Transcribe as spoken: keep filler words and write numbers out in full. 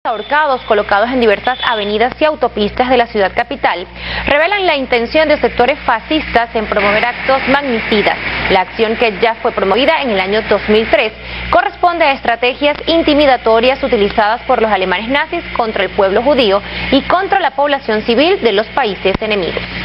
ahorcados colocados en diversas avenidas y autopistas de la ciudad capital revelan la intención de sectores fascistas en promover actos magnicidas. La acción, que ya fue promovida en el año dos mil tres, corresponde a estrategias intimidatorias utilizadas por los alemanes nazis contra el pueblo judío y contra la población civil de los países enemigos.